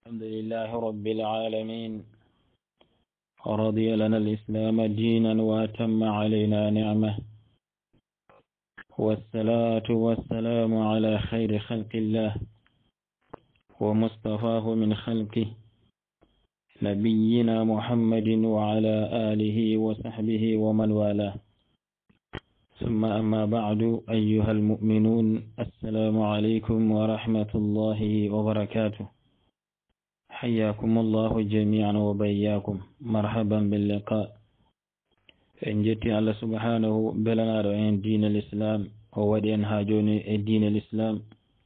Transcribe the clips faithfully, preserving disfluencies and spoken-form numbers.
الحمد لله رب العالمين، ورضي لنا الإسلام دينا وأتم علينا نعمه، والصلاة والسلام على خير خلق الله ومصطفاه من خلقه نبينا محمد وعلى آله وصحبه ومن والاه. ثم أما بعد، أيها المؤمنون، السلام عليكم ورحمة الله وبركاته. حياكم الله جميعا وبياكم، مرحبا باللقاء. إن جتي الله سبحانه بلنا رأين دين الإسلام وودي أنهاجوني دين الإسلام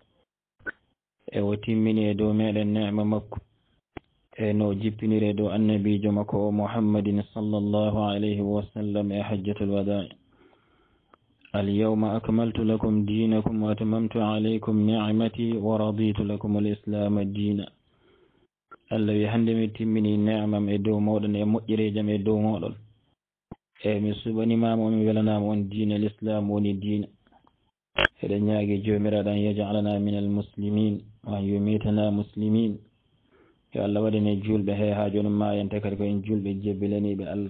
وتمني دو ميل النعمة مكو نو جبتني ردو النبي جمكو محمد صلى الله عليه وسلم يا حجة الوداع. اليوم أكملت لكم دينكم وأتممت عليكم نعمتي ورضيت لكم الإسلام الدين. Allah wi hande mi timmini ne'amam e dow moɗon e moƴƴirejam e dow moɗon, e mi suɓanimama mi welanama on diina l'islam woni diina. eɗen ñaagui jomiraɗo an yaj'alana min almuslimin wa an yumitana muslimin. yo Allah waɗane julɓe he ha joni mayante kadi ko en julɓe jebbilaniɓe Allah.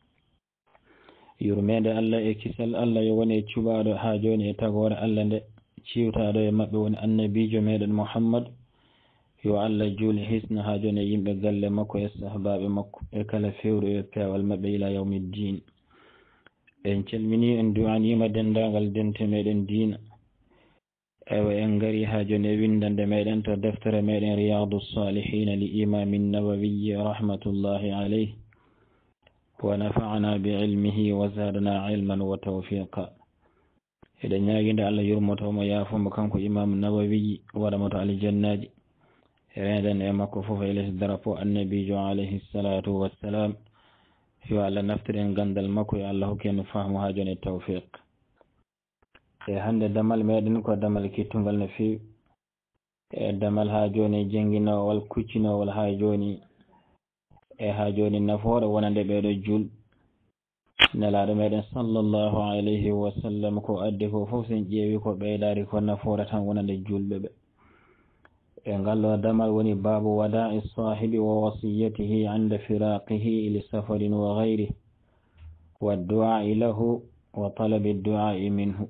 yurmede Allah e kisal Allah yo woni e cuɓaɗo ha joni e tagore Allah nde ciwtaɗo e mabɓe woni annabijo meɗen Muhammad. yo Allah juuli hisna ha joni yimɓe galle makko e sahabaɓe makko e kala fewru e pewal mabɓe ila yawmiddin. en calmini en du'anima dendagal dente meɗen diina. ewa en gari ha joni e windande meɗen to deftere meɗen riyadu salihina li imami nawawiyi rahmatullahi alayhi, wa nafa'ana bi ilmihi wa zadana ilman wa tawfiqa. eɗen ñaguinde Allah yurmotomo yafomo kanko imam nawawiyi waɗamo to aljannaji, reden e makko fof e les drapeau annabijo alayhi salatu wassalam. yo Allah naftiren gandal makko, yo Allah hokki en fahmu ha joni tawfiq. e hande damal meɗen ko damal kittugal no fewi, e damal ha joni jangguinowal kuccinowal ha joni e ha joni nafoore wonande ɓeɗo jul nelaɗo meɗen sallllahu alayhi wa sallam ko addi ko fof sen ƴeewi ko ɓeydari ko nafoore tan wonande julɓe ɓe. e ngallo damal woni babu wada'i sahibi wa wasiyatihi inda firaqihi li safarin wa ghayrihi wa du'a'i lahu wa talabi du'a'i minhu.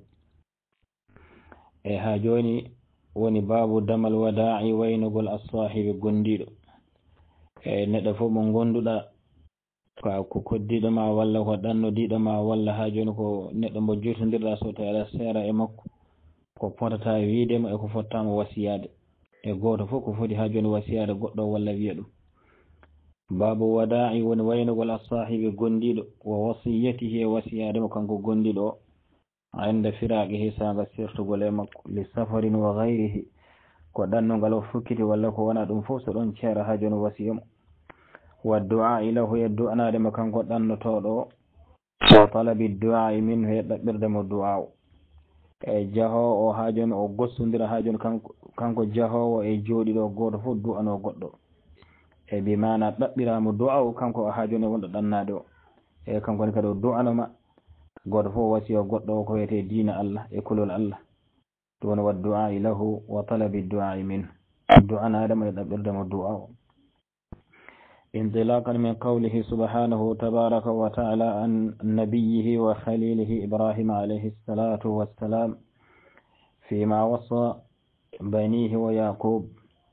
e ha joni woni babu damal wada'i waynugol as-sahibi gondiɗo. e neɗɗo fof mo gonduɗa ko ko koddiɗo ma walla ko ɗannodiɗo ma walla ha joni ko neɗɗo mo jotodirɗa so tawi aɗa seera e makko, ko potata wiidema e ko fottama wasiyade. e goto fof ko foti ha joni wasiyade goɗɗo walla wiya ɗum. babu wada'i woni waynugol as-sahibi gondiɗo wa wasiyatihi e wasiyademo kanko gondiɗo o inda firaqihi saga sirtugol e makko li safarin wa ghayrihi, ko ɗannogal o fukkiti walla ko wona ɗum fof so ɗon ceera ha joni wasiyamo. wa du'a ilahu e du'anademo kanko ɗannotoɗo o, wa talabi du'a minhu e ɗaɓɓirdemo du'a o. e jahowo o ha joni o gossodira ha joni kanko kanko jahowo e jooɗiɗo goto fof du'ano goɗɗo, e bi mana ɗaɓɓiramo du'a o kanko ha joni wonɗo ɗannade o, e kanko ni kadi o du'anoma goto fof wasiyo goɗɗo o ko wiyete diina Allah e kulol Allah. ɗum woni wa du'a lahu wa talabi du'a minhu, du'anademo e ɗaɓɓirdemo du'a o. انطلاقا من قوله سبحانه تبارك وتعالى عن نبيه وخليله إبراهيم عليه الصلاة والسلام فيما وصى بنيه ويعقوب.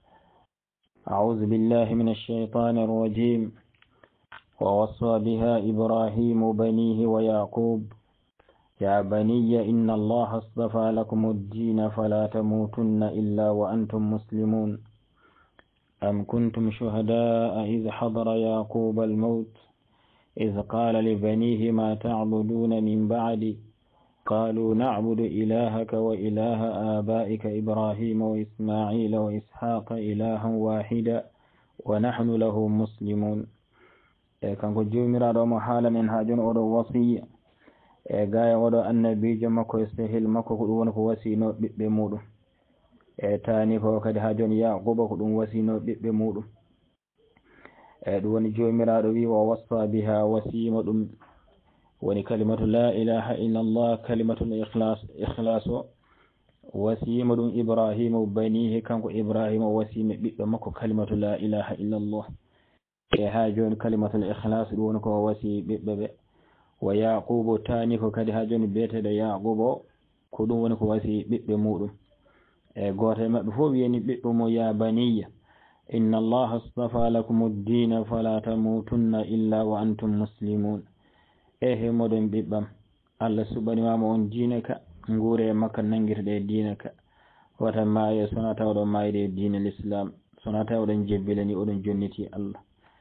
أعوذ بالله من الشيطان الرجيم. ووصى بها إبراهيم بنيه ويعقوب يا بني إن الله اصطفى لكم الدين فلا تموتن إلا وأنتم مسلمون. أم كنتم شهداء إذ حضر يعقوب الموت إذ قال لبنيه ما تعبدون من بعدي قالوا نعبد إلهك وإله آبائك إبراهيم وإسماعيل وإسحاق إلها واحدا ونحن له مسلمون. kanko jomiraɗo mo haala men ha joni oɗo wasiya e gaya oɗo annabijo makko e sehil makko ko ɗum woni ko wasino ɓiɓɓe muɗum. e tani ko kadi ha joni Yaquba ko ɗum wasino ɓiɓɓe muɗum. e ɗum woni jomiraɗo wi wa wassa biha, wasimo ɗum woni kalimatu la ilaha illa allah, kalimatul ikhlas ikhlas o wasiyima ɗum ibrahima banihi kanko ibrahima wasima ɓiɓɓe makko kalimatu la ilaha illallah e ha joni kalimatul ikhlas ɗum woni ko wasi ɓiɓɓe ɓe wa yaqubu tani ko kadi ha joni biyeteɗo yaqubo ko ɗum woni ko wasi ɓiɓɓe muɗum e goto e mabɓe fof wiyani ɓiɓɓe mo ya baniya inna allaha astafa lakum ad-dina fala tamutunna illa wa antum muslimun e he moɗon ɓiɓɓam Allah suɓanimama on diina ka nguure makka nangirde diina ka wata maaye sona tawɗo mayde diina l'islam sona tawɗon jebbilani oɗon jonniti Allah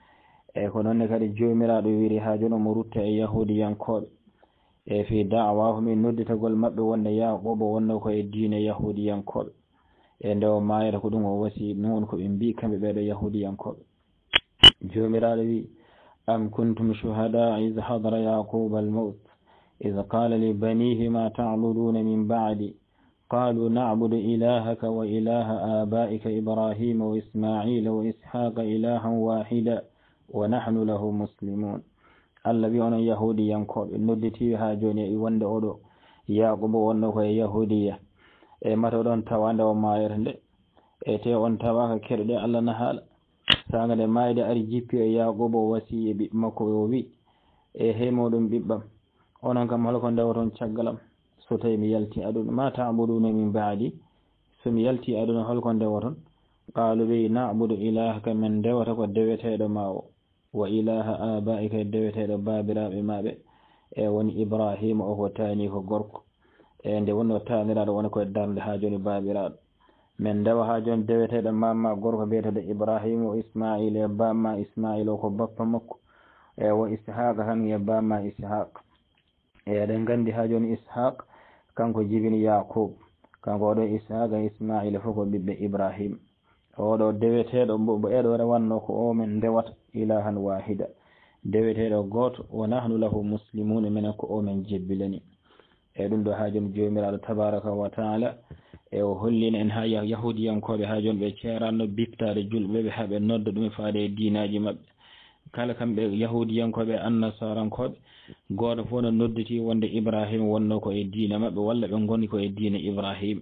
e ko noonne kadi jomiraɗo wiri ha joni omo rutta e yahudiyankoɓe e fi da'wahu min nodditagol mabɓe wonde yaqubo wonno koye diina yahudiyankoɓe e nde o mayata ko ɗum o wasi noon koɓe mbi kamɓe ɓeɗo yahudiyankoɓe jomiraɗo wi am kuntum shuhada iz hadara yaquba al-maut iz qala li banihi ma ta'buduna min ba'di قالوا نعبد إلهك وإله آبائك إبراهيم وإسماعيل وإسحاق إلها واحدا ونحن له مسلمون الذي أنا يهودي ينقل ندتي هاجوني وند أدو يعقوب ونكو يهودية e mata ɗon tawande o mayere nde e te on tawaka kerɗe Allah nahaala saga nde mayde ari jippi e yaqubo wasi e ɓiɓɓe makko o wi e hemoɗum ɓiɓɓam onon kam holko ndewaton caggalam so tawi mi yalti aduna ma ta'buduna min ba'di so mi yalti aduna holko ndewaton qaalu ɓe na'budu ilahaka min ndewata ko deweteɗo ma o wa ilaha abaika deweteɗo babiraɓe maɓe e woni ibrahima o ko tani ko gorko e nde wonno taniraɗo woni koye darde ha joni babiraɗo min ndewa ha joni deweteɗo mamma gorko biyeteɗo ibrahima o ismaila e bamma ismaila o ko bappa makko e wo ishaqa tan e bamma ishaq e eɗen gandi ha joni ishaq kanko jibini yaqub kanko oɗo ishaqa ismaila fof ko ɓiɓɓe ibrahima oɗo deweteɗo mbo eɗo rewanno ko o min ndewata ilahan wahida deweteɗo goto wa nahnu lahu muslimun minen ko o min jebbilani e ɗum ɗo ha joni jomiraɗo tabaraka wa taala e o hollino en ha yahudiyankoɓe ha joni ɓe ceeranno bittade julɓe ɓe haaɓe nodda ɗum faade e dinaji mabɓe kala kamɓe yahudiyankoɓe annasarankoɓe goto fof no nodditi wonde ibrahima wonno ko e diina mabɓe walla ɓe goni ko e diina ibrahima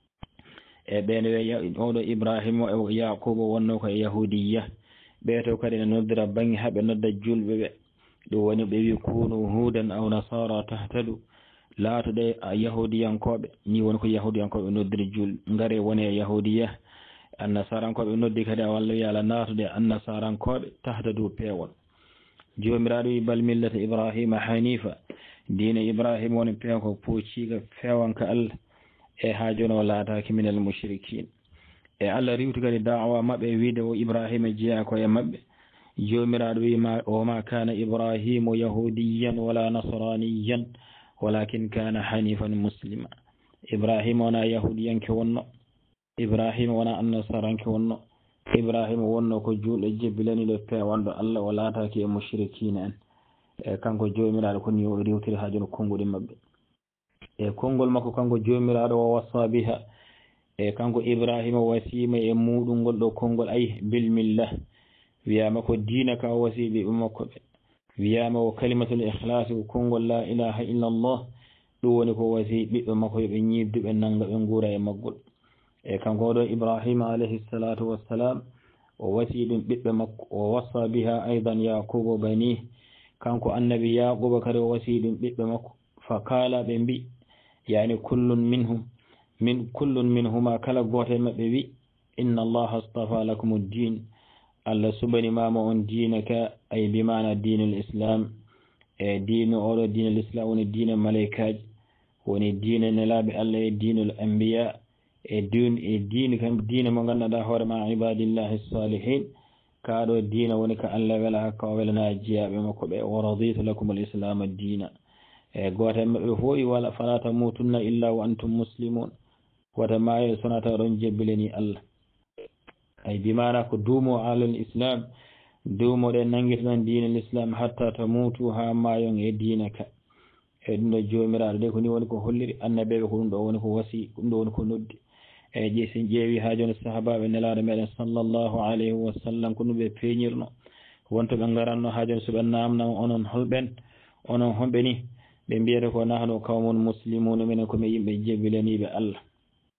e ɓene wi oɗo ibrahima e yaquba wonno ko e yahudiya ɓeeto kadi ne noddira banggue haaɓe nodda julɓe ɓe ɗum woni ɓe wi kunu hudan aw nasara tahtadu laatoɗe yahudiyankoɓe ni woni ko yahudiyankoɓe noddiri julɓe gaare woni e yahudiya annasarankoɓe noddi kadi a walla wi ala naatude annasarankoɓe tahtadu peewol jomiraɗo wi bal millata ibrahima hanifa diina ibrahima woni peew ko poociga fewanka Allah e ha joni o laataki minal mushrikin e Allah riwti kadi da'wa mabɓe wiide o ibrahima jeeya ko e mabɓe jomiraɗo wi ma o ma kana ibrahimu yahudiyan wala nasraniyan walakin kana hanifan muslima ibrahima wona yahudiyanke wonno ibrahima wona annasaranke wonno ibrahima wonno ko julɗo jebbilaniɗo pewanɗo Allah o laataki e mushrikina en e kanko jomiraɗo ko ni o riwtiri ha joni konguɗi mabɓe e konngol makko kanko jomiraɗo o wassa biha e kanko ibrahima wasima e muɗum ngol ɗo konngol ay bilmillah wiyama ko diina ka o wasi ɓiɓɓe makko ɓe wiyama o kalimatul ikhlas ko konngol la ilaha illa allah ɗum woni ko wasi ɓiɓɓe makko yoɓe ñibdu ɓe nanga ɓe guura e maggol e kanko ɗo ibrahima alayhi salatu wassalam o wasi ɗum ɓiɓɓe makko o wassa biha aidan yaqubu bani kanko annabi yaquba kadi o wasi ɗum ɓiɓɓe makko fa kala ɓe mbi yani kullun minhum min kullun minhuma kala goto e maɓɓe wi inna allaha astafa lakum ad-din Allah suɓanimama on diina ka ay bimana diinul islam e diina oɗo diinul islam woni diina malaikaji woni diina nelaɓe Allah e diinul anbiya e din e diina kam diina mo ganduɗa hoore ma ibadillahi salihin kaɗo diina woni ko Allah wela hakka o welana jeeyaɓe makko ɓe wa raditu lakum al-islam ad-dina e goto e maɓɓe fof wala fala tamutunna illa wa antum muslimun wata maayo sona taw ɗon jebbilani Allah ay bimana ko duumo alal islam duumoɗe nangitoɗon diina l'islam hatta tamutu ha maayon e diina ka e ɗum ɗo jomiraɗo de ko ni woni ko holliri annabeɓe ko ɗum ɗo woni ko wasi ɗum ɗo woni ko noddi e je sen ƴeewi ha joni sahabaɓe nelaɗo meɗen sallllahu alayhi wa sallam ko ɗum ɓe peeñirno wonto ɓe garanno ha joni soɓe namnama onon holɓen onon homɓe ni ɓe mbiyata ko nahnu qawmun muslimun minen komi yimɓe jebbilaniɓe Allah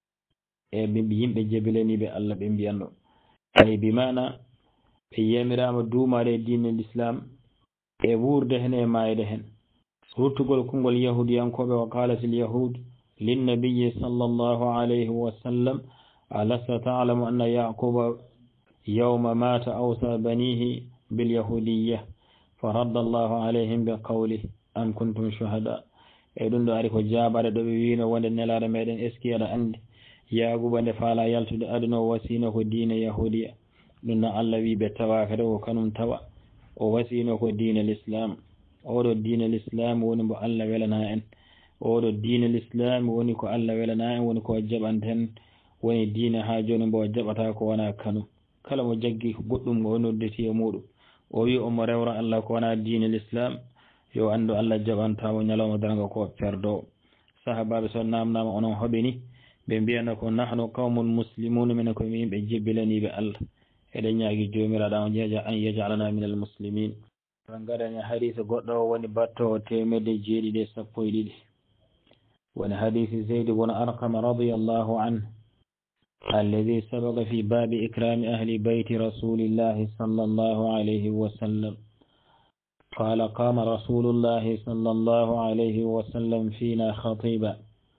e ɓe yimɓe jebilaniɓe Allah ɓe mbiyanno ay bi mana ɓe yamirama duumade e diine l'islam e wurde hen e mayde hen ruttugol kongol yahudiyankoɓe wa qalat il yahud linnabiyi sallllahu alayhi wa sallam alasta talamu anna yaquba yawma mata awsa banihi bilyahudiyya fa radda allahu alayhim bi qawlih am kuntum shuhada e ɗum ɗo ari ko jaabare ɗo ɓe wino wonde nelaɗo meɗen est ce que aɗa andi yaaguba nde faala yaltude aduna o wasino ko diine yahudiya ɗum no Allah wi ɓe tawaka de ko kanum tawa o wasino ko diine l'islam oɗo diine l'islam woni mbo Allah welana en oɗo diine l'islam woni ko Allah welana en woni ko jaɓanten woni diine ha joni mbo jaɓata ko wona kanum kala mo jaggi goɗɗum o noddeti e muɗum o wi omo rewra Allah ko wona diine l'islam yo andu Allah jaɓantamo ñalawma darga ko perdo sahabaɓe so namnama onon hooɓe ni ɓe mbiyana ko nahnu qawmun muslimun minen ko yimɓe jebbilaniɓe Allah eɗen ñaagui jomiraɗo an jeeja an yajalana min al muslimin tan gaɗani hadise goɗɗo o woni battowo temedde jeeɗiɗi e sappo e ɗiɗi woni hadise Zayd ibn Arqam radiyallahu anhu الذي سبق في باب إكرام أهل بيت رسول الله صلى الله عليه وسلم قال قام رسول الله صلى الله عليه وسلم فينا خطيبا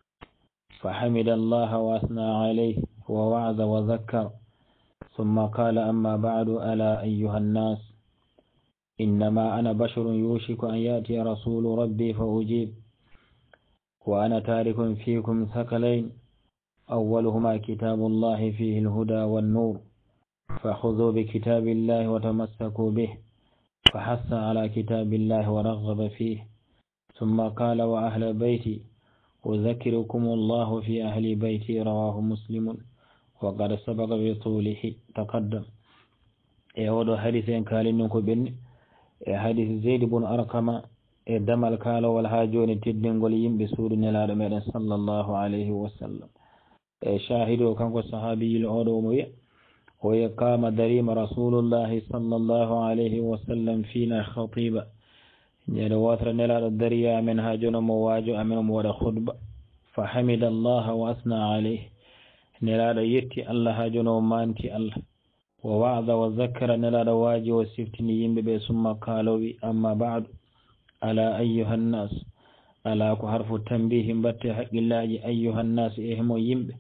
فحمد الله وأثنى عليه ووعظ وذكر ثم قال أما بعد ألا أيها الناس إنما أنا بشر يوشك أن يأتي رسول ربي فأجيب وأنا تارك فيكم ثقلين أولهما كتاب الله فيه الهدى والنور فخذوا بكتاب الله وتمسكوا به فحث على كتاب الله ورغب فيه ثم قال وأهل بيتي أذكركم الله في أهل بيتي رواه مسلم وقد سبق بطوله تقدم يود حديث كالنكو بن حديث زيد بن أرقم دمل كال والهاجون تدنقل ينبسور نلال مدن صلى الله عليه وسلم شاهدوا كان صحابي الأولومية ويقام دريم رسول الله صلى الله عليه وسلم فينا خطيبا يدواتر نلال الدريا من هاجون مواجه من مود خطبة فحمد الله وأثنى عليه نلال يتي الله هاجون ومانتي الله ووعظ وذكر نلال واجه وسفتني ينبب ثم قالوا أما بعد ألا أيها الناس ألا كحرف التنبيه بات حق الله أيها الناس إهم ينبب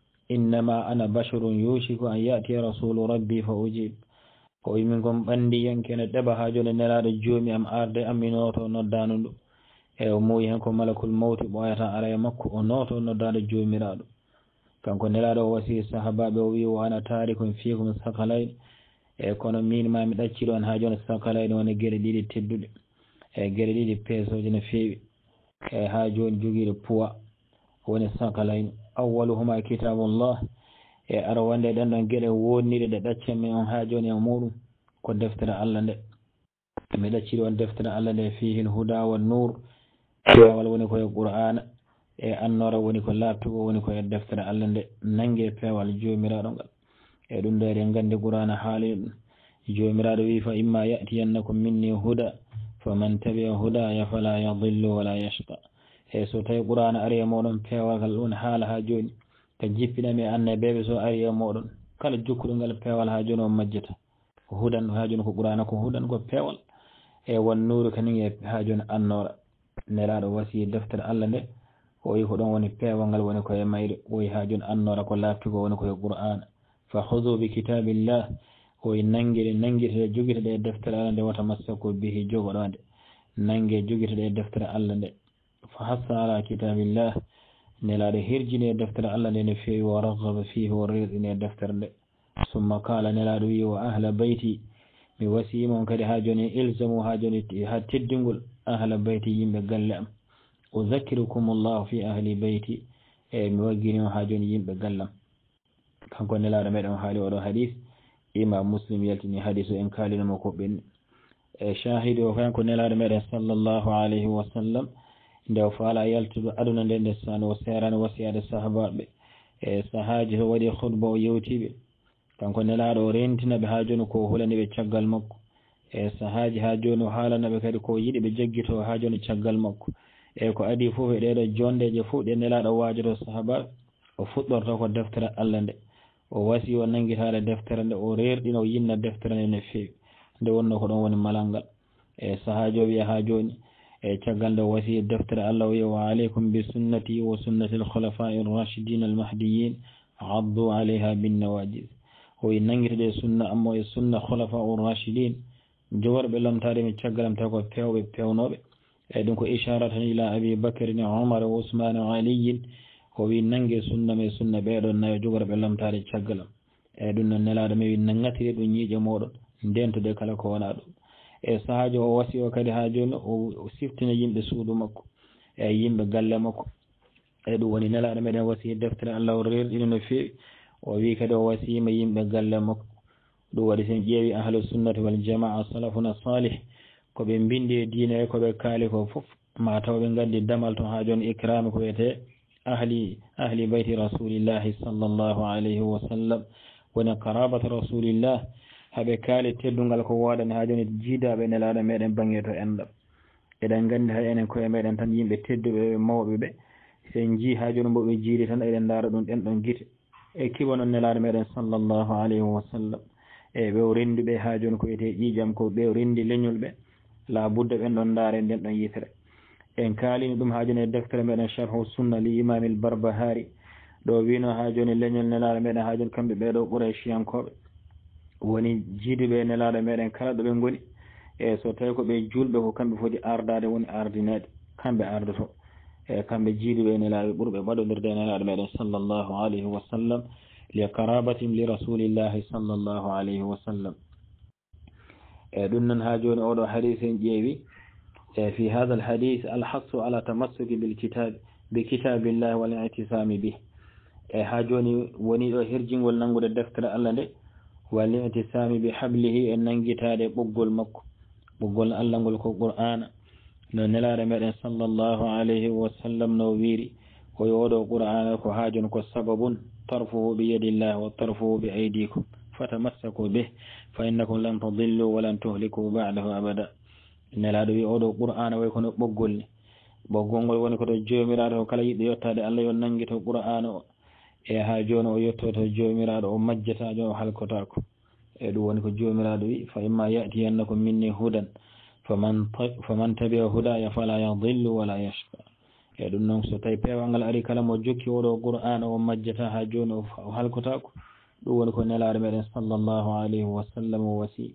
إنما أنا بشر يوشك أن يأتي رسول ربي فأجيب koye min gon ɓandi yankene ɗeɓa ha joni nelaɗo joomi am arde am mi noto noddanuɗo e o muuyi hen ko malakul mawti ɓoyata ara e makko o noto noddade joomiraɗo kanko nelaɗo o wasi sahabaɓe o wi o ana tarikum fiikum sakalayni e kono min ma mi ɗacciɗo on ha joni sakalayni woni gueɗe ɗiɗi tedduɗe e gueɗe ɗiɗi peesoje no feewi e ha joni joguiɗo poids woni sakalayni awwaluhuma kitabullah e ara wonde ɗen ɗon gueɗe wonniɗe ɗe ɗaccanmi on ha joni e muɗum ko deftere Allah nde mi ɗacciɗi on deftere Allah nde fihi lhuda wa nour pewal woni koye qur'ana e annora woni ko labtugo woni koye deftere Allah nde nangue pewal jomiraɗo ngal e ɗum ɗo eɗen gandi qur'ana haali ɗum jomiraɗo wi fa imma yatiyannakum minni huda faman tabi'a hudaya fala yadillu wala yashqa e so tawi qur'ana ari e moɗon pewal ngal ɗum haala ha joni ko jippinami annabeɓe so ari e moɗon kala jokkuɗo ngal pewal ha joni o majjata ko hudan ha joni ko qur'ana ko hudan ko pewal e won nuuru kanin e ha joni annora nelaɗo wasi deftere Allah nde o wi ko ɗon woni pewal ngal woni koye mayre o wi ha joni annora ko labtugo woni koye qur'ana fa hudu bi kitabillah o wi nanguide nanguite joguiteɗe e deftere Allah nde wata massaku bihi jogoɗonde nangue joguiteɗe e deftere Allah nde fa hassa ala kitabillah nelaɗo herjini e deftere Allah nde no fewi o raghaba fihi o rerɗini e deftere nde summa kala nelaɗo wi wa ahla bayti mi wasiyimon kadi ha joni ilzamu ha joni ha teddingol ahla bayti yimɓe galle am uzakkirukum llahu fi ahli bayti e mi waggini on ha joni yimɓe gallam kanko nelaɗo meɗen haali oɗo hadis imam muslim yaltini hadis o en kalinoma ko ɓenni e shahidi o kanko nelaɗo meɗen sallllahu alayhi wa sallam nde o faala yaltude aduna nde nde sano o serani wasiyade sahabaɓe e sahaji to waɗi khutba o yewtiɓe kanko nelaɗo o rentinaɓe ha joni ko hulaniɓe caggal makko e sahaji ha joni o haalanaɓe kadi ko yiɗi ɓe jaggito ha joni caggal makko e ko adi fof e ɗeɗo jondeje fof ɗe nelaɗo wajoto sahabaɓe o fuɗɗorta ko deftere Allah nde o wasi o nangitaade deftere nde o reerɗino o yinna deftere nde no feewi nde wonno ko ɗon woni malal ngal e sahaajo wiya haa jooni e caggal nde o wasi deftere Allah o wiya wa aleykum bi sunnati wa sunnati al khulafai rachidin al mahdiyin addu alayha bin nawajis o wi nangitade sunna ammo e sunna khulafa ur rachidin jogorɓe lomtade mi caggalam taw ko pewɓe pewnoɓe e ɗum ko isharatan ila abi bacrin omar wa ousmane aliyin o wi nangue sunna me sunna ɓeɗon nayo jogorɓe lomtade caggalam e ɗum noon nelaɗo mi wi nangatire ɗum ñiiƴe moɗon ndentude kala ko wona ɗum e sahajo o wasi o kadi ha joni o siftina yimɓe suudu makko e yimɓe galle makko e ɗum woni nelaɗo meɗen wasi deftere Allah o rerɗino no fewi o wi kadi o wasima yimɓe galle makko ɗum waɗi sen ƴeewi ahlu sunnati wal jamaa salafuna salih koɓe mbindi e diine e koɓe kaali ko foof ma taw ɓe gandi damal to ha joni ikrame ko wiyete ahli ahli bayti rasulillahi sallllahu alayhi wa sallam woni qarabata rasulillah haɓe kaali teddungal ko woɗani ha joni jiidaɓe nelaɗo meɗen bange to enɗam eɗen gandi hay enen koye meɗen tan yimɓe tedduɓe mawɓe ɓe sen jii ha joni mboɓe jiiri tan eɗen daara ɗum ɗen ɗon guite e kiba noon nelaɗo meɗen sallllahu alayhi wa sallam e ɓe o rendi ɓe ha joni ko wiyete ƴiƴam ko ɓe o rendi leñol ɓe la budda ɓen ɗon daare nden ɗon yitere en kaalini ɗum ha joni e deftere meɗen charhu sunna li imamil barbahari ɗo wino ha joni leñol nelaɗo meɗen ha joni kamɓe ɓeɗo ɓuraychiyankoɓe woni jiiduɓe nelaɗo meɗen kala ɗo ɓe goni e so tawi ko ɓe julɓe ko kamɓe foti ardade woni ardinede kamɓe ardoto e kamɓe jiiduɓe nelaɗo ɓurɓe ɓaɗodirde e nelaɗo meɗen sallllahu alayhi wa sallam li qarabatin li rasulillahi sallllahu alayhi wa sallam e ɗum noon ha joni oɗo hadis en ƴeewi e fi hada al hadis alhassu ala tamassuki bil kitab bi kitabillahi wal i'tisami bih e ha joni woni ɗo herjingol nangude deftere Allah nde wal i'tisami bi hablihi e nangitade ɓoggol makko ɓoggol Allah ngol ko qur'ana no nelaɗo meɗen sallllahu alayhi wa sallam no wiiri koye oɗo qur'ana ko ha joni ko sababun tarfuhu bi yadillah wa tarfuhu bi aydikum fatamassaku bih fa innakum lan tadillu wa lan tuhliku ba'dahu abada nelaɗo wi oɗo qur'ana way kono ɓoggol ni ɓoggol ngol woni koto jomiraɗo ko kala yiɗɗo yettade Allah yo nangito qur'ana o e ha joni o yettoto jomiraɗo o majjatajo o halkotako e ɗum woni ko jomiraɗo wi fa imma yatiyannakum minni hudan faman faman tabi'a hudaya fala yadillu wala yashqa e ɗum noon so tawi pewal ngal ari kala mo jokki oɗo qur'ana o majjata ha joni o halkotako ɗum woni ko nelaɗo meɗen sallllahu alayhi wa sallam o wasi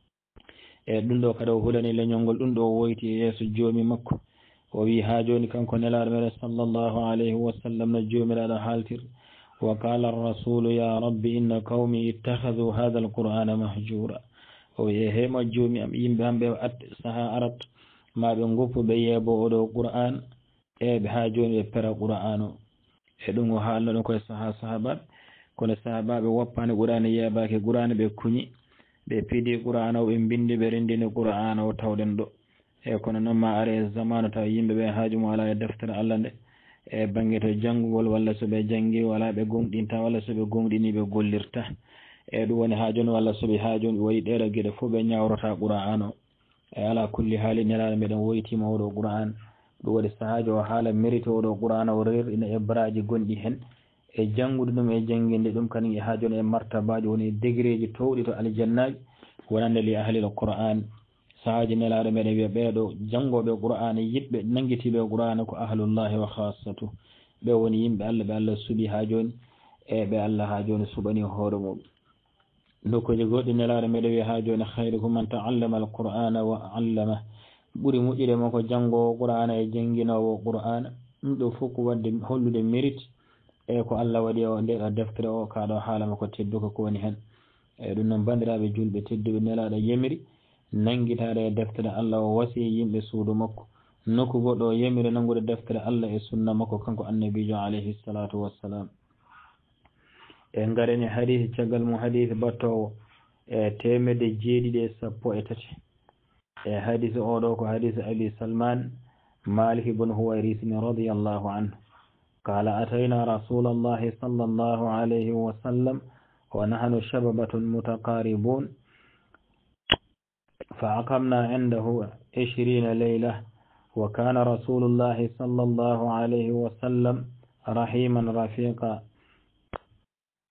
e ɗum ɗo kadi o hulani leñol ngol ɗum ɗo woyti e yeeso joomi makko o wi ha joni kanko nelaɗo meɗen sallllahu alayhi wa sallam no jomiraɗo haltir wa qala arrasulu ya rabbi inna qawmi ittakhadhu hadha alqur'ana mahjura o wi e hema joomi am yimɓe hamɓe at saaha arat maɓe goppu ɓe yeebo oɗo qur'an eɓe ha joni ɓe pera qur'an o e ɗum o haalno ɗum koye saaha sahabaɓe kono sahabaɓe woppani qur'an yeebaki qur'an ɓe kuñi ɓe piidi qur'an o ɓe bindi ɓe rendini qur'an o tawɗen ɗo e kono noon ma are e zamanu taw yimɓe ɓe haajum ala e deftere Allah nde e bange to janngugol walla so ɓe janngi wala ɓe gonɗinta walla so ɓe gonɗini ɓe gollirta e ɗum woni ha joni walla soɓe ha joni wayi ɗeɗo gueɗe fof ɓe ñawrota qur'an o e ala kulli haali nelaɗo meɗen woytima oɗo qur'an ɗum waɗi sahajo o haala mérite oɗo qur'an o rerɗina e baraji gonɗi hen e janngude ɗum e jannginde ɗum kadi ha joni e martabaji woni degré ji towɗi to aljannaji wonande li ahlil qur'an sahaji nelaɗo meɗen wiya ɓeɗo janngoɓe qur'ana yiɓɓe nangguitiɓe qur'ana ko ahlullahi wa khassatu ɓe woni yimɓe Allah ɓe Allah suuɓi ha joni e ɓe Allah ha joni suɓani hoore muɗum nokkuji goɗɗi nelaɗo meɗen wiya ha joni khayrukum man ta'allama alqur'ana wa allama ɓuuri moƴƴude mo ko janngowo qur'ana e jannginowo qur'ana ɗum ɗo fof ko wadde hollude mérite e ko Allah waɗi o ndeɗo deftere o kaɗo haalama ko tedduko ko woni hen e ɗum noon bandiraɓe julɓe tedduɓe nelaɗo yemiri nangitade e deftere Allah o wasi yimɓe suudu makko nokku goɗɗo o yemiri nangude deftere Allah e sunna makko kanko annabijo alayhi salatu wassalam e gareni hadith caggal mum hadith battowo e temedde jeeɗiɗi e sappo e tati e hadith oɗo ko hadith abi salman malik ibn huwayris radiyallahu anhu قال أتينا رسول الله صلى الله عليه وسلم ونحن شببة متقاربون فأقمنا عنده عشرين ليلة وكان رسول الله صلى الله عليه وسلم رحيما رفيقا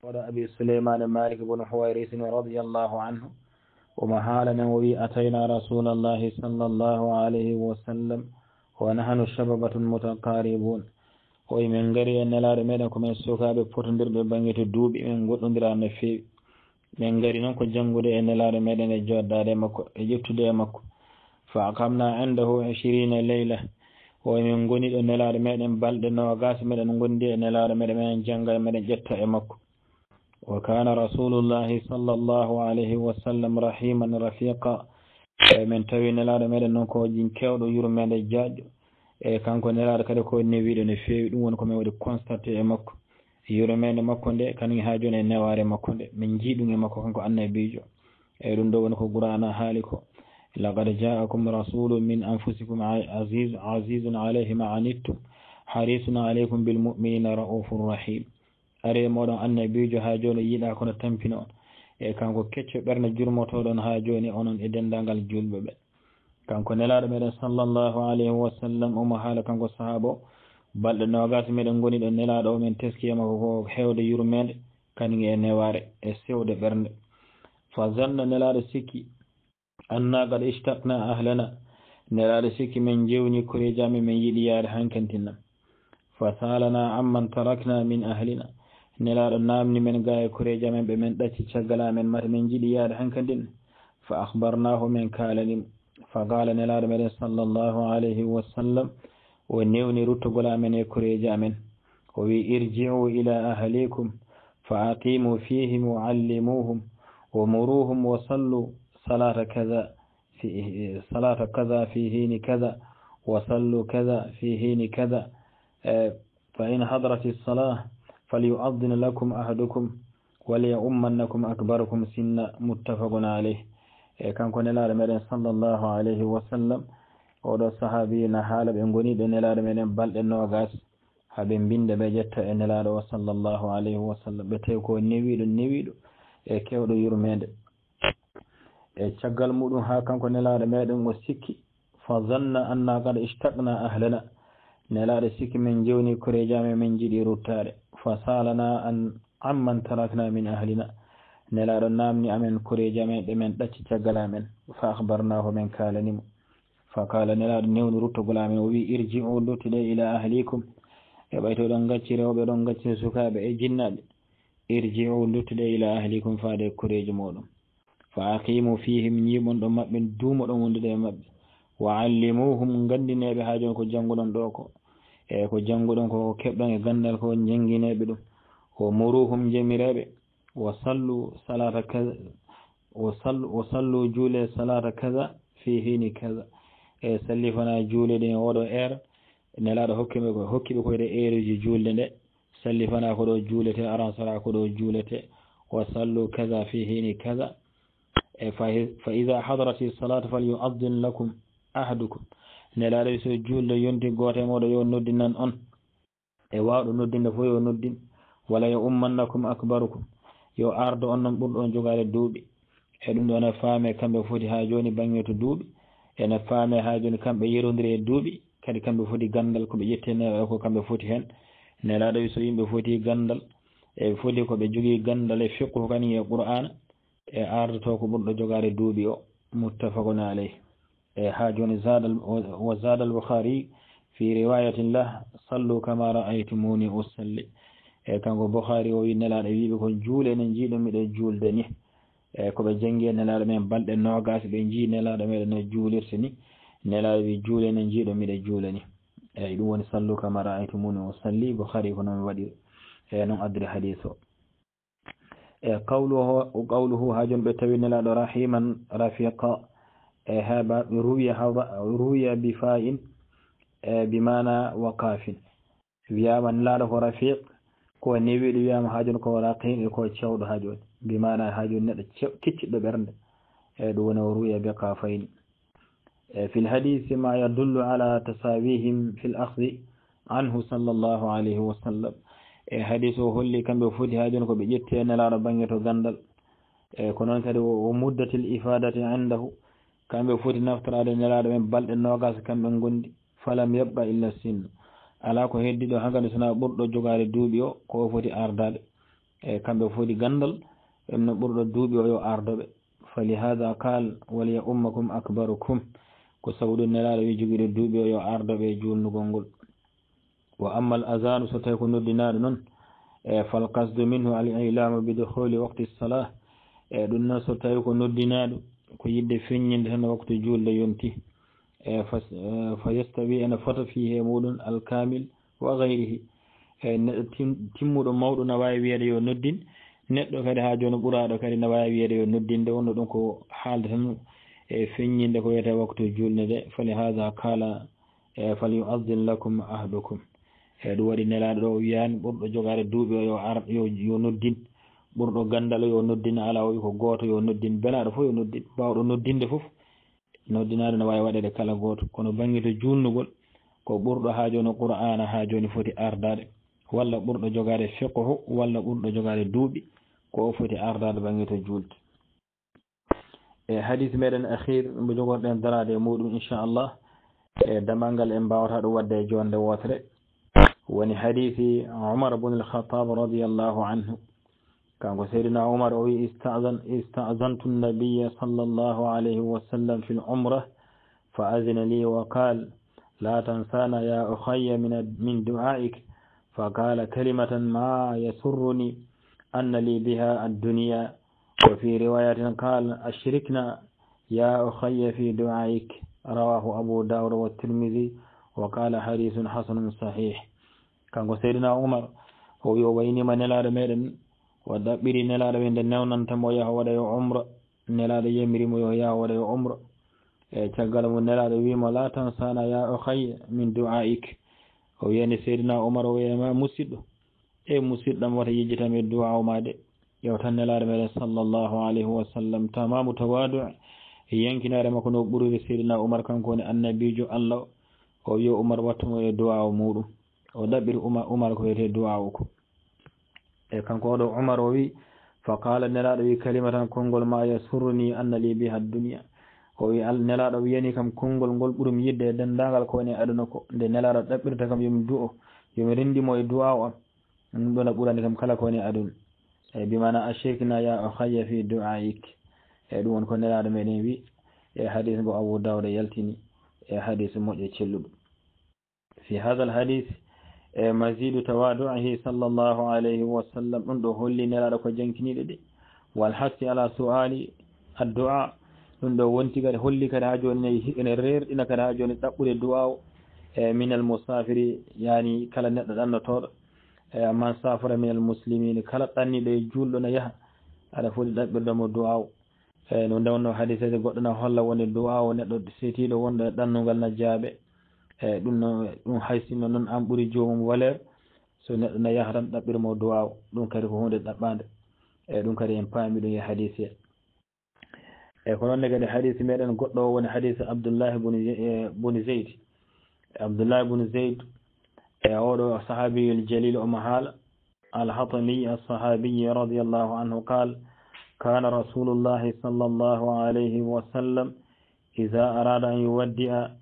ولا أبي سليمان مالك بن حويرث رضي الله عنه ومحالا وي أتينا رسول الله صلى الله عليه وسلم ونحن شببة متقاربون وي من غري أن لا رمينكم السوكا بفتندر ببنجة دوبي من قطندر عن في من غري نكو جنغد أن لا رمينك جود داري مكو إجبت دي مكو فأقمنا عنده عشرين ليلة ومن غني أن لا رمين بلد نوغاس من غندي أن لا رمين جنغل من جتا مكو وكان رسول الله صلى الله عليه وسلم رحيما رفيقا من توي نلار مeden non ko jin kewdo yurmede jaajo e kanko nelaar kadi ko newido ne feewi dum won ko mi wadi constaté e makko yurmede makko de kan ha joni e neware makko de min jiidum e makko kanko annabijo e dum do won ko qur'ana haali ko laqad ja'akum rasulun min anfusikum aziz azizun alayhi ma anittum harisun alaykum bil mu'minina raufur rahim are moɗon annabijo ha joni yiiɗa kono tampina on e kanko kecco ɓernde jurmotoɗon ha joni onon e dendagal julɓe ɓe kanko nelaɗo meɗen sallllahu alayhi wa sallam omo haala kanko sahaba balɗe nogas meɗen goni ɗo nelaɗo o men teskiyama ko hewde yurmede kañum e neware e sewde ɓernde fa zanna nelaɗo sikki anna qad ishtaqna ahlana nelaɗo sikki min jewni korejami min yiiɗi yaade hankantinna fa salana amman tarakna min ahlina nelaɗo namni men ga e koreji amen ɓe men ɗacci caggal amen mata min jiiɗi yaade hankadin fa akhbarnahu min kalanimo fa qala nelaɗo meɗen sallllahu alayhi wa sallam o newni ruttugol amen e koreji amen o wi irji'u ila ahlikum fa aqimu fihim wa allimuhum wa muruhum wa sallu salata kaza fi salata kaza fi hini kaza wa sallu kaza fi hini kaza fa in hadrat as-salah فليؤذن لكم أحدكم وليؤمنكم أكبركم سنا متفق عليه كان كون نلار مدن صلى الله عليه وسلم ودو صحابينا حال بن غني دن نلار مدن بلد نوغاس haben binde be jetta e nelaɗo o sallllahu alayhi wa sallam ɓe tawi ko newiɗo newiɗo e kewɗo yurmede e caggal muɗum ha kanko nelaɗo meɗen o sikki fa zanna anna qad ishtaqna ahlana nelaɗo sikki min jewni korejami min jiiɗi ruttade fa salana an amman tarakna min ahlina nelaɗo namni amen koreji amen ɗe men ɗacci caggal amen fa akhbarnahu min kalanimo fa kala nelaɗo newni ruttogol amen o wi irji'u luttuɗe ila ahlikum e ɓayto ɗon gacci rewɓe ɗon gacci sukaɓe e jinnaɓe irji'u luttuɗe ila ahlikum faade koreji moɗon fa aqimu fihim ñimon ɗon maɓɓe duumo ɗon wondude e maɓɓe wa allimuhum gandineɓe ha joni ko jannguɗon ɗo ko e ko jannguɗon ko keɓɗon e gandal ko jangguineɓe ɗum ko muruhum jamireɓe wa sallu salata kaza wa sallu wa sallu juule salata kaza fi hini kaza e sallifana juule ɗin oɗo heure nelaɗo hokkiɓe ko hokkiɓe koyde heure julde nde sallifana ko ɗo juulete aran sara ko ɗo juulete wa sallu kaza fi hini kaza e fa ida hadarati salatu falyu'addin lakum ahadukum nelaɗo so julde yonti goto moɗo yo noddinan on e wawɗo noddinde fof yo noddin wala yo ummannakum akbarukum yo ardo on noon ɓurɗon jogade duuɓi e ɗum ɗo ne faame kamɓe foti ha joni bangge to duuɓi ene faame ha joni kamɓe yerodiri e duuɓi kadi kamɓe foti gandal koɓe ƴettene ko kamɓe foti hen nelaɗo so yimɓe foti gandal e foti koɓe jogui gandal e fiqhu kani e qur'ana e ardoto ko ɓurɗo jogade duuɓi o muttafaqun alayh e ha joni zadal wa zada al-Bukhari fi riwayatin lah sallu kama ra'aytumuni usalli e kanko Bukhari o wi nelaɗo wiɓe ko juule ne jiiɗo miɗe julde ni e koɓe jangi e nelaɗo men balɗe nogas ɓe jii nelaɗo meɗen no juulirta ni nelaɗo wi juule ne jiiɗo miɗe juule ni eyyi ɗum woni sallu kama ra'aytumuni usalli Bukhari ko noon waɗi e noon addiri hadith o e qawluhu qawluhu ha joni ɓe tawi nelaɗo rahiman rafiqa e haba ruwiya ruwiya bi fa'in e bi mana waqafin wiyama nelaɗo ko rafiq ko newiɗo wiyama ha joni ko raqim e ko cewɗo ha joni bi mana ha joni neɗɗo kicciɗɗo ɓernde e ɗum woni ruwiya bi qafayni e fi lhadisi ma yadullu ala tasawihim fi l akhdi anhu sallllahu alayhi wa sallam e hadis o holli kamɓe foti ha joni koɓe ƴetti e nelaɗo banggue to gandal e ko noon kadi o muddatil ifadati indahu kamɓe foti naftorade nelaɗo men balɗe nogas kamɓe gondi falam yabqa illa sinno ala ko heddi ɗo hankadi sona ɓurɗo jogade duuɓi o ko foti ardade e kamɓe foti gandal en no ɓurɗo duuɓi o yo ardoɓe falihada qal waliya ummakum akbarukum ko sabu ɗum nelaɗo wi joguiɗo duuɓi o yo ardoɓe julnugol ngol wa amma al azanu so tawi ko noddinaɗo noon e fal qasdu minhu al ilamu bi dukhuli waqti salah e ɗum noon so tawi ko noddinaɗo ko yidde feññinde tan waktu julde yonti e fa yastawi ene fota fihi e muɗum alkamil wa gayrihi e neɗɗo timmuɗo mawɗo ne wawi wiyede yo noddin neɗɗo kadi ha joni ɓuraɗo kadi ne wawi wiyede yo noddinde wonno ɗum ko haalde tan e feññinde ko wiyete waktu julde de fali hada kala e fal yu'azzin lakum ahdukum e ɗum waɗi nelaɗo ɗo wiyani ɓurɗo jogade duuɓi o yo ar yo yo noddin ɓurɗo gandal yo noddin ala o wi ko goto yo noddin belaɗo fof yo noddin bawɗo noddinde fof noddinaɗo ne wawi waɗede kala goto kono banggue to julnugol ko ɓurɗo ha joni qur'ana ha joni foti ardade walla ɓurɗo jogade fiqhu walla ɓurɗo jogade duuɓi ko o foti ardade banggue to julde e hadith meɗen akhir mbo jogorɗen darade e muɗum inchallah e damal ngal en mbawata ɗum wadde e jonde wotere woni hadithi Umar ibn al-Khattab radiyallahu anhu kanko seydina Umar o wi istazan istazantu an-nabiyya sallallahu alayhi wa sallam fi al-umrah fa azina li wa qala la tansana ya ukhayya min min du'aik fa qala kalimatan ma yasurruni anna li biha ad-dunya wa fi riwayatin qala ashrikna ya ukhayya fi du'aik rawahu Abu Dawud wa Tirmidhi wa qala hadithun hasanun sahih kanko seydina Umar o wi o waynima nelaɗo meɗen o daɓɓiri nelaɗo ɓe nde newnantamo yaha waɗa yo umra nelaɗo yamirimo yo yaha waɗa yo umra e caggal mum nelaɗo wimo la tansana ya ukhayya min du'aik o wiyani seydina Umar o wiyama musidɗo e musidɗam wata yejjitami du'a ma de yow tan nelaɗo meɗen sallllahu alayhi wa sallam tamamu tawadu yankinare makko no ɓuriri seydina Umar kanko woni annabijo Allah o wi Umar wattumo e du'a o muɗum o daɓɓiri Umar Umar ko wiyete du'a o ko e kanko oɗo Umar o wi fa qala nelaɗo wi kalimatan konngol ma yasurruni anna li biha dunya o wi nelaɗo wiyani kam konngol ngol ɓuurumi yidde e dendagal ko woni aduna ko nde nelaɗo ɗaɓɓirta kam yomi du'o yomi rendimo e du'a o am ɗum ɗon a ɓurani kam kala ko woni aduna e bimana ashirkna ya ukhayya fi du'aik e ɗum won ko nelaɗo meɗen wi e hadith mo Abu Dawud yaltini e hadith moƴƴo celluɗo fi hadha al hadith e mazidu tawadu'ihi sallallahu alayhi wa sallam ɗum ɗo holli nelaɗo ko jankiniɗe ɗe wal hasi ala su'ali addu'a ɗum ɗo wonti kadi holli kadi ha joni ene rerɗina kadi ha joni ɗaɓɓude du'a o e min al musafiri yani kala neɗɗo ɗannotoɗo e man safara min al muslimin kala ɗanniɗo e julɗo no yaaha aɗa foti ɗaɓɓirdemo du'a o e no ndewno hadiseje goɗɗo no holla woni du'a o neɗɗo setiɗo wonɗo e ɗannungal no jaaɓe e ɗum no ɗum haysino noon an ɓuuri jomum valeur so neɗɗo no yaha tan ɗaɓɓirmo du'a o ɗum kadi ko hunde ɗaɓɓade e ɗum kadi en paami ɗum e hadise e ko noonne kadi hadise meɗen goɗɗo o woni hadise Abdullah bun Zayd Abdullah bun Zayd e oɗo sahabiyul jalil omo haala al-Hatami as-sahabi radiyallahu anhu qala kana rasulullahi sallallahu alayhi wa sallam idha arada an yuwaddi'a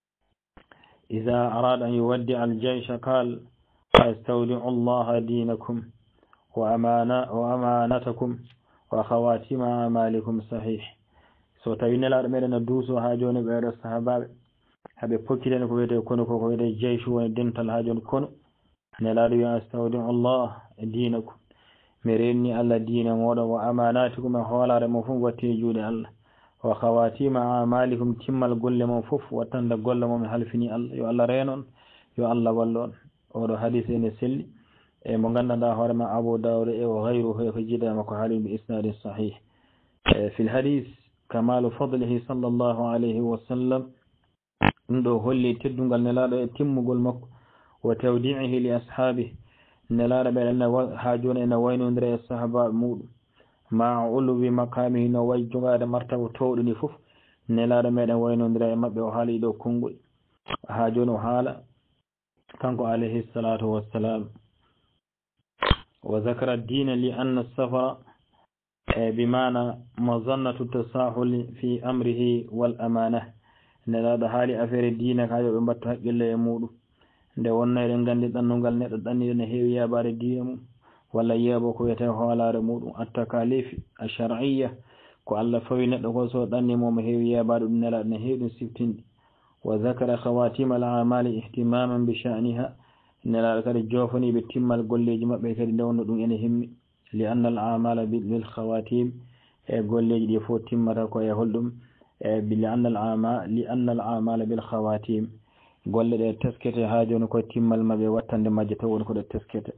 إذا أراد أن يودع الجيش قال أستودع الله دينكم وأمانة وأمانتكم وخواتم أعمالكم صحيح so tawi nelaɗo meɗen no duuso ha joni ɓeɗo sahabaɓe haɓe pokkitene ko wiyete kono ko ko wiyete jeysu woni dental ha joni kono nelaɗo wi astawdi'u Allah dinakum mi renni Allah diina moɗon wa amanatikum e hoolare mo fof watti e juuɗe Allah wa khawatima amalikum timmal golle mon fof wattande golle mon halfini Allah yo Allah reenon yo Allah wallon oɗo hadith ene selli e mo gandanɗa hoorema Abu Dawud e o ghayruhu ko jidama ko haali bi isnadin sahih e fil hadith kamalu fadlihi sallallahu alayhi wa sallam ɗum ɗo holli teddungal nelaɗo e timmugol makko wa tawdi'ihi li ashabihi nelaɗo ɓeɗen ha joni ene waynodira e sahabaɓe muɗum ma uluwi makamihi no way jogade martaba towɗo ni fof nelaɗo meɗen waynodira e mabɓe o haali ɗo konngol ha joni o haala kanko alayhi salatu wassalam wa zakara ad-din li anna as-safara e bimana mazannatu tasahuli fi amrihi wal amana nelaɗo haali affaire diina ka yoɓe mbattu haqqille e muɗum nde wonno eɗen gandi ɗannungal neɗɗo ɗanniɗo ne heewi yabade diina mum walla yeeɓo ko wiyete hoolare muɗum attakalifi a shar'iyya ko Allah fawi neɗɗo ko so ɗannimomo heewi yeebaɗo ɗum nelaɗo ne heewi ɗum siftinde wa zakara khawatima al amali ihtimaman bi sha'niha nelaɗo kadi jofaniɓe timmal golleji maɓɓe kadi ndewno ɗum ene himmi li anna al amala bil khawatim e golleji ɗi fof timmata ko e holɗum e li anna al ama li anna al amala bil khawatim golle ɗe teskete ha joni koye timmal maɓɓe wattande majje taw woni koɗe teskete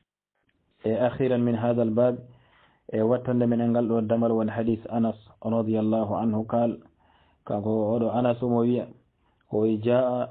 e akhiran min hada al bab e wattande men e ngal ɗo damal woni hadis Anas radiyallahu anhu qal kanko oɗo Anas omo wiya o jaa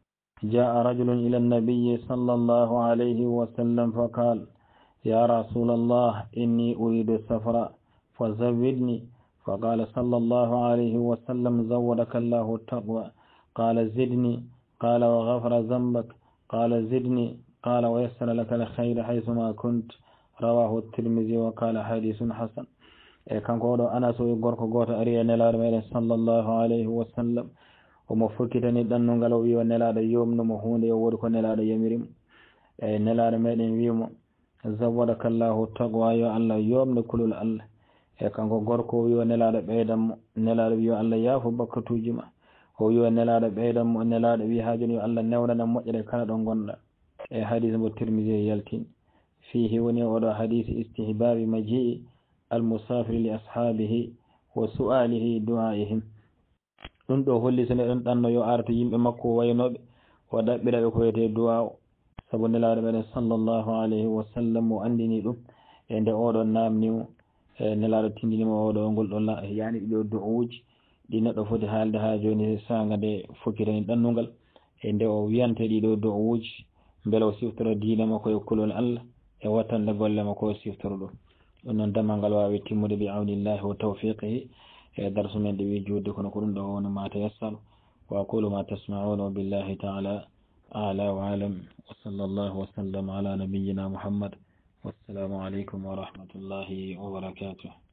jaa rajulun ila an-nabiy sallallahu alayhi wa sallam fa qala ya rasul Allah inni uridu safara fazawwidni فقال صلى الله عليه وسلم زودك الله التقوى قال زدني قال وغفر ذنبك قال زدني قال ويسر لك الخير حيثما كنت رواه الترمذي وقال حديث حسن e kanko oɗo Anas o gorko goto ari e nelaɗo meɗen sallllahu alayhi wa sallam omo fokkitani ɗannungal o wi o nelaɗo yomnumo hunde o woodi ko nelaɗo yamirimo e nelaɗo meɗen wimo zawwadaka llahu taqwa yo Allah yomno kulol Allah e kanko gorko o wi o nelaɗo ɓeydanmo nelaɗo wi yo Allah yaafo bakkatuji ma o wi o nelaɗo ɓeydanmo nelaɗo wi ha joni yo Allah newnan moƴƴere kala ɗo gonɗa e hadis mo Tirmidhi yaltini fihi woni oɗo hadis istihbabi majii almusafir li ashabihi wa su'alihi du'aihim ɗum ɗo holli so neɗɗon ɗanno yo arta yimɓe makko waynoɓe o ɗaɓɓiraɓe ko wiyete du'a o saabu nelaɗo meɗen sallllahu alayhi wa sallam o andini ɗum e nde oɗon namnimo e nelaɗo tindinimo oɗo ngol ɗo yani ɗiɗo du'uji ɗi neɗɗo foti haalde ha joni saga nde fokkitani ɗannungal e nde o wiyante ɗiɗo du'uji beele o siftoro diine makko e kulol Allah e wattande golle makko o siftoro ɗum ɗum noon damal ngal wawi timmude bi awnillahi wa tawfiqihi e darsu men ɗi wi judde kono ko ɗum ɗo woni ma tayassal wa aqulu ma tasma'una wa billahi ta'ala a'la wa alam wa sallallahu wa sallam ala nabiyyina Muhammad wassalamu alaykum wa rahmatullahi wa barakatuh.